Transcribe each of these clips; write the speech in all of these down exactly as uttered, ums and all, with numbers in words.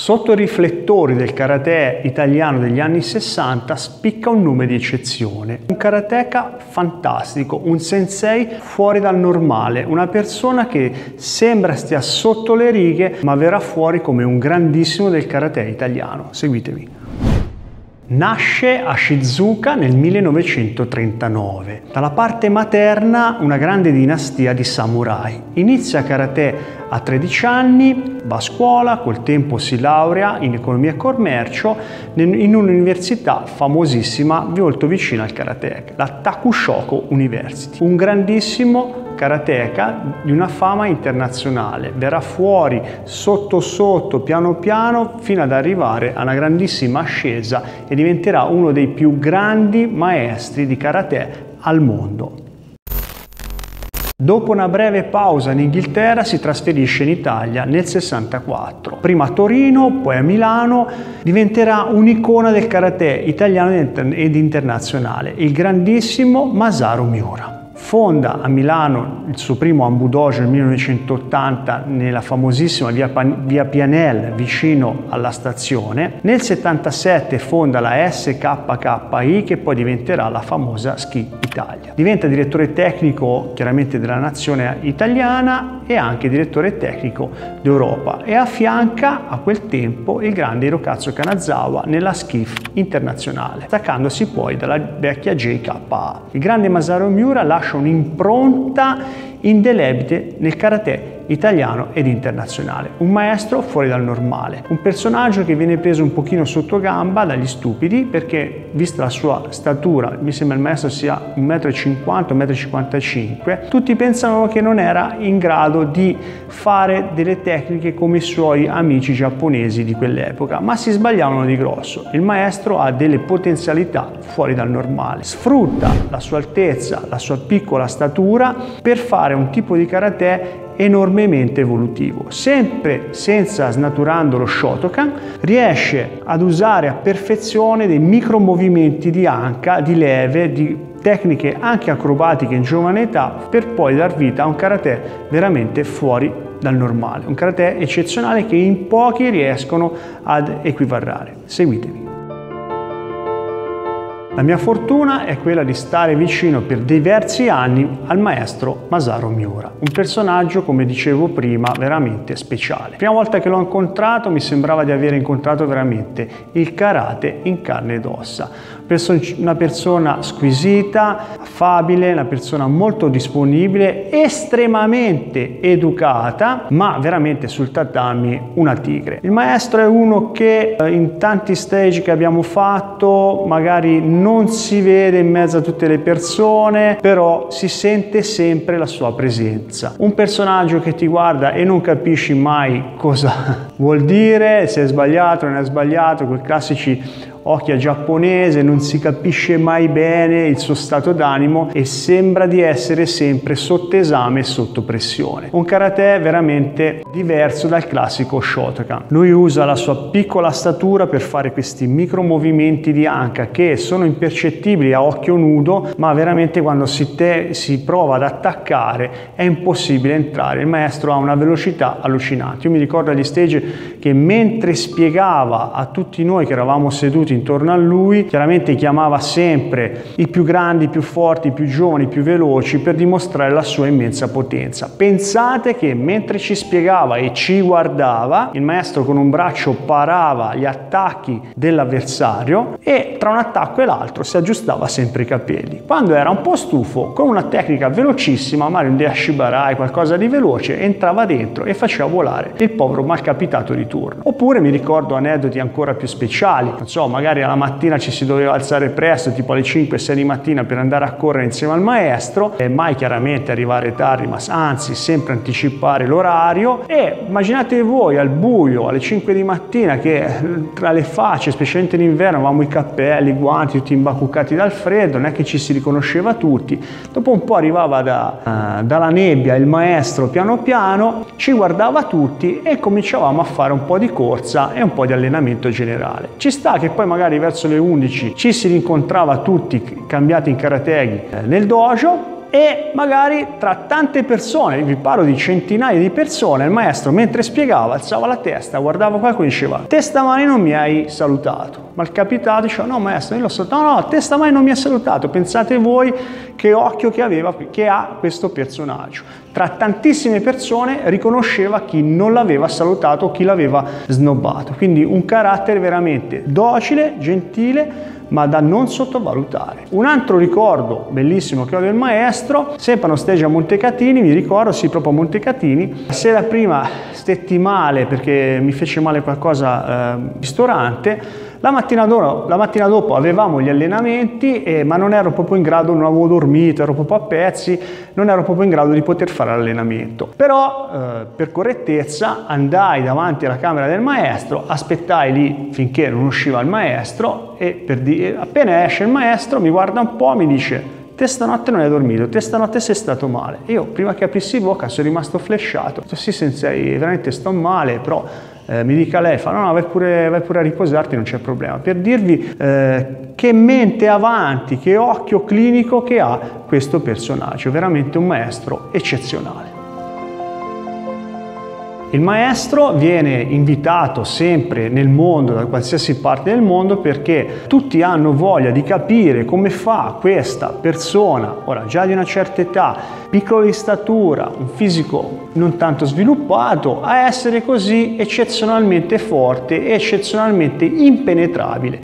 Sotto i riflettori del karate italiano degli anni sessanta spicca un nome di eccezione, un karateka fantastico, un sensei fuori dal normale, una persona che sembra stia sotto le righe ma verrà fuori come un grandissimo del karate italiano. Seguitemi. Nasce a Shizuoka nel millenovecentotrentanove. Dalla parte materna una grande dinastia di samurai. Inizia karate a tredici anni, va a scuola, col tempo si laurea in economia e commercio in un'università famosissima molto vicina al karate, la Takushoko University. Un grandissimo karateka di una fama internazionale, verrà fuori sotto sotto, piano piano, fino ad arrivare a una grandissima ascesa e diventerà uno dei più grandi maestri di karate al mondo. Dopo una breve pausa in Inghilterra si trasferisce in Italia nel sessantaquattro. Prima a Torino, poi a Milano, diventerà un'icona del karate italiano ed internazionale, il grandissimo Masaru Miura. Fonda a Milano il suo primo Ambu Dojo nel millenovecentottanta nella famosissima via, via Pianel vicino alla stazione. Nel settantasette fonda la S K K I che poi diventerà la famosa Ski Italia. Diventa direttore tecnico chiaramente della nazione italiana e anche direttore tecnico d'Europa e affianca a quel tempo il grande Hirokazu Kanazawa nella Skiff internazionale, staccandosi poi dalla vecchia J K A. Il grande Masaru Miura lascia un'impronta indelebile nel karate italiano ed internazionale, un maestro fuori dal normale, un personaggio che viene preso un pochino sotto gamba dagli stupidi perché, vista la sua statura, mi sembra il maestro sia un metro e cinquanta, un metro e cinquantacinque, tutti pensavano che non era in grado di fare delle tecniche come i suoi amici giapponesi di quell'epoca, ma si sbagliavano di grosso. Il maestro ha delle potenzialità fuori dal normale, sfrutta la sua altezza, la sua piccola statura per fare un tipo di karate enormemente evolutivo, sempre senza snaturando lo Shotokan, riesce ad usare a perfezione dei micro movimenti di anca, di leve, di tecniche anche acrobatiche in giovane età per poi dar vita a un karate veramente fuori dal normale, un karate eccezionale che in pochi riescono ad equiparare. Seguitemi. La mia fortuna è quella di stare vicino per diversi anni al maestro Masaru Miura, un personaggio, come dicevo prima, veramente speciale. La prima volta che l'ho incontrato mi sembrava di aver incontrato veramente il karate in carne ed ossa. Una persona squisita, affabile, una persona molto disponibile, estremamente educata, ma veramente sul tatami una tigre. Il maestro è uno che in tanti stage che abbiamo fatto magari non si vede in mezzo a tutte le persone, però si sente sempre la sua presenza. Un personaggio che ti guarda e non capisci mai cosa vuol dire, se è sbagliato o non è sbagliato, quei classici occhi a giapponese, non si capisce mai bene il suo stato d'animo e sembra di essere sempre sotto esame e sotto pressione. Un karate veramente diverso dal classico Shotokan. Lui usa la sua piccola statura per fare questi micro movimenti di anca che sono impercettibili a occhio nudo, ma veramente quando si, te, si prova ad attaccare è impossibile entrare. Il maestro ha una velocità allucinante. Io mi ricordo agli stage che mentre spiegava a tutti noi che eravamo seduti intorno a lui, chiaramente chiamava sempre i più grandi, i più forti, i più giovani, i più veloci per dimostrare la sua immensa potenza. Pensate che mentre ci spiegava e ci guardava, il maestro con un braccio parava gli attacchi dell'avversario e tra un attacco e l'altro si aggiustava sempre i capelli. Quando era un po' stufo, con una tecnica velocissima, magari un Deashibarai, qualcosa di veloce, entrava dentro e faceva volare il povero malcapitato di turno. Oppure mi ricordo aneddoti ancora più speciali, non so, magari alla mattina ci si doveva alzare presto, tipo alle cinque sei di mattina per andare a correre insieme al maestro e mai chiaramente arrivare tardi, ma anzi sempre anticipare l'orario. E immaginate voi al buio alle cinque di mattina che tra le facce, specialmente in inverno, avevamo i cappelli, i guanti tutti imbacuccati dal freddo, non è che ci si riconosceva tutti. Dopo un po' arrivava da, uh, dalla nebbia il maestro piano piano, ci guardava tutti e cominciavamo a fare un po' di corsa e un po' di allenamento generale. Ci sta che poi magari verso le undici ci si rincontrava tutti cambiati in karategi nel dojo E magari tra tante persone, vi parlo di centinaia di persone, il maestro mentre spiegava alzava la testa, guardava qualcuno e diceva: te stamani non mi hai salutato. Ma il capitato diceva: no maestro, io l'ho salutato. No, no, te stamani non mi hai salutato. Pensate voi che occhio che aveva, che ha questo personaggio. Tra tantissime persone riconosceva chi non l'aveva salutato o chi l'aveva snobbato. Quindi un carattere veramente docile, gentile, ma da non sottovalutare. Un altro ricordo bellissimo che ho del maestro, sempre allo stage a Montecatini, mi ricordo, sì, proprio a Montecatini, la sera prima stetti male perché mi fece male qualcosa eh, al ristorante. La mattina, dopo, la mattina dopo avevamo gli allenamenti, eh, ma non ero proprio in grado, non avevo dormito, ero proprio a pezzi, non ero proprio in grado di poter fare l'allenamento. Però eh, per correttezza andai davanti alla camera del maestro, aspettai lì finché non usciva il maestro e per di- appena esce il maestro mi guarda un po' e mi dice: te stanotte non hai dormito, te stanotte sei stato male. E io prima che aprissi bocca sono rimasto flashato. Ho detto: sì sensei, veramente sto male, però eh, mi dica lei, fa no no vai pure, vai pure a riposarti, non c'è problema. Per dirvi eh, che mente avanti, che occhio clinico che ha questo personaggio, veramente un maestro eccezionale. Il maestro viene invitato sempre nel mondo, da qualsiasi parte del mondo, perché tutti hanno voglia di capire come fa questa persona, ora già di una certa età, piccolo di statura, un fisico non tanto sviluppato, a essere così eccezionalmente forte e eccezionalmente impenetrabile.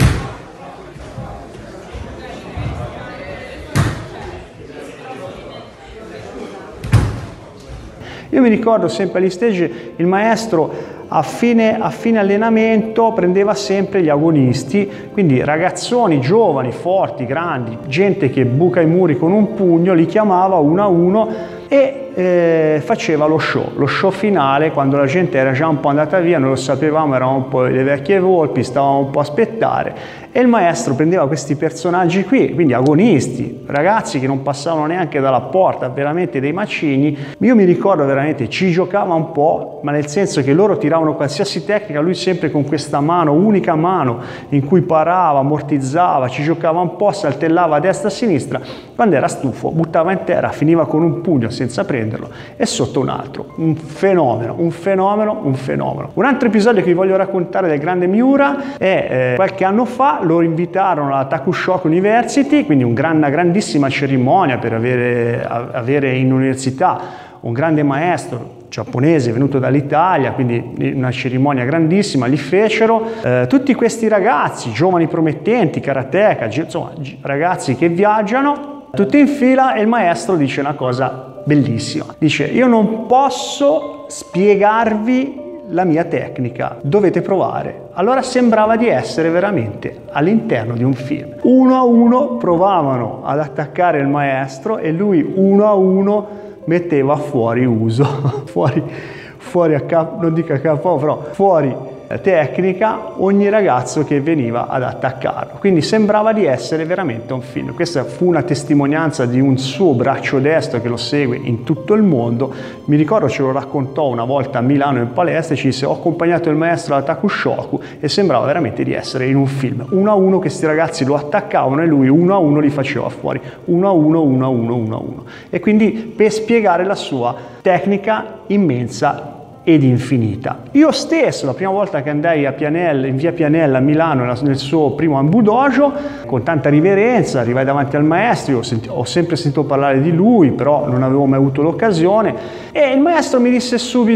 Io mi ricordo sempre agli stage il maestro a fine, a fine allenamento prendeva sempre gli agonisti, quindi ragazzoni giovani, forti, grandi, gente che buca i muri con un pugno, li chiamava uno a uno e eh, faceva lo show, lo show finale quando la gente era già un po' andata via, noi lo sapevamo, eravamo un po' le vecchie volpi, stavamo un po' a aspettare e il maestro prendeva questi personaggi qui, quindi agonisti, ragazzi che non passavano neanche dalla porta, veramente dei macigni. Io mi ricordo veramente, ci giocava un po', ma nel senso che loro tiravano qualsiasi tecnica, lui sempre con questa mano, unica mano in cui parava, ammortizzava, ci giocava un po', saltellava a destra e a sinistra, quando era stufo buttava in terra, finiva con un pugno senza prenderlo e sotto un altro. Un fenomeno, un fenomeno, un fenomeno. Un altro episodio che vi voglio raccontare del grande Miura è eh, qualche anno fa lo invitarono alla Takushoku University, quindi un gran, una grandissima cerimonia per avere, avere in università un grande maestro giapponese venuto dall'Italia, quindi una cerimonia grandissima, li fecero eh, tutti questi ragazzi, giovani promettenti, karateka, insomma ragazzi che viaggiano, tutti in fila e il maestro dice una cosa bellissima, dice: io non posso spiegarvi la mia tecnica, dovete provare. Allora sembrava di essere veramente all'interno di un film. Uno a uno provavano ad attaccare il maestro e lui uno a uno metteva fuori uso, fuori, fuori a capo, non dico a capo, però fuori tecnica ogni ragazzo che veniva ad attaccarlo. Quindi sembrava di essere veramente un film. Questa fu una testimonianza di un suo braccio destro che lo segue in tutto il mondo. Mi ricordo ce lo raccontò una volta a Milano in palestra e ci disse: ho accompagnato il maestro alla Takushoku e sembrava veramente di essere in un film. Uno a uno questi ragazzi lo attaccavano e lui uno a uno li faceva fuori, uno a uno, uno a uno, uno a uno. E quindi per spiegare la sua tecnica immensa ed infinita. Io stesso, la prima volta che andai a Pianella, in via Pianella a Milano, nel suo primo Ambu Dojo, con tanta riverenza arrivai davanti al maestro, io senti, ho sempre sentito parlare di lui, però non avevo mai avuto l'occasione, e il maestro mi disse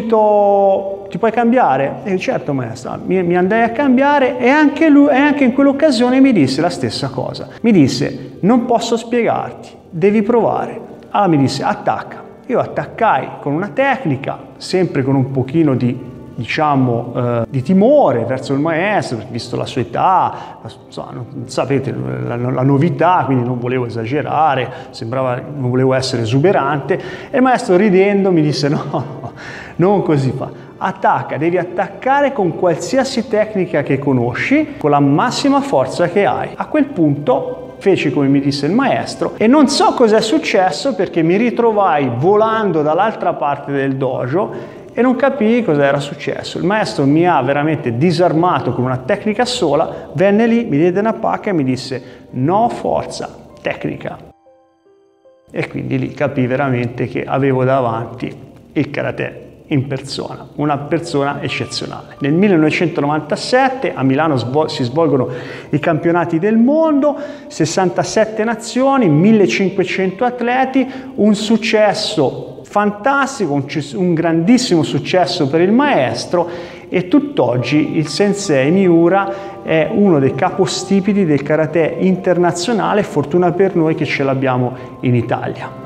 subito: ti puoi cambiare? E io: certo maestro. Mi, mi andai a cambiare e anche lui, e anche in quell'occasione mi disse la stessa cosa. Mi disse: non posso spiegarti, devi provare. Allora mi disse: attacca. Io attaccai con una tecnica, sempre con un pochino di, diciamo, eh, di timore verso il maestro, visto la sua età, la, insomma, non, sapete, la, la novità, quindi non volevo esagerare, sembrava, non volevo essere esuberante, e il maestro ridendo mi disse: no, no, non così fa. Attacca, devi attaccare con qualsiasi tecnica che conosci, con la massima forza che hai. A quel punto feci come mi disse il maestro e non so cosa è successo, perché mi ritrovai volando dall'altra parte del dojo e non capii cosa era successo. Il maestro mi ha veramente disarmato con una tecnica sola, venne lì, mi diede una pacca e mi disse: no forza, tecnica. e quindi lì capii veramente che avevo davanti il karate in persona, una persona eccezionale. Nel millenovecentonovantasette a Milano svol- si svolgono i campionati del mondo, sessantasette nazioni, millecinquecento atleti, un successo fantastico, un, un grandissimo successo per il maestro, e tutt'oggi il sensei Miura è uno dei capostipiti del karate internazionale, fortuna per noi che ce l'abbiamo in Italia.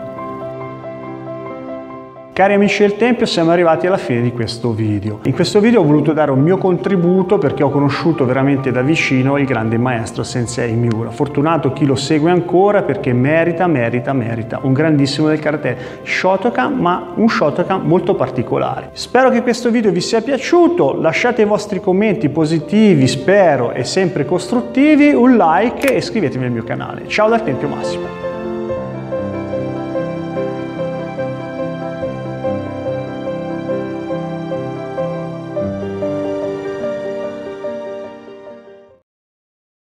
Cari amici del Tempio, siamo arrivati alla fine di questo video. In questo video ho voluto dare un mio contributo perché ho conosciuto veramente da vicino il grande maestro Sensei Miura. Fortunato chi lo segue ancora, perché merita, merita, merita. Un grandissimo del karate Shotokan, ma un Shotokan molto particolare. Spero che questo video vi sia piaciuto. Lasciate i vostri commenti positivi, spero, e sempre costruttivi, un like e iscrivetevi al mio canale. Ciao dal Tempio Massimo.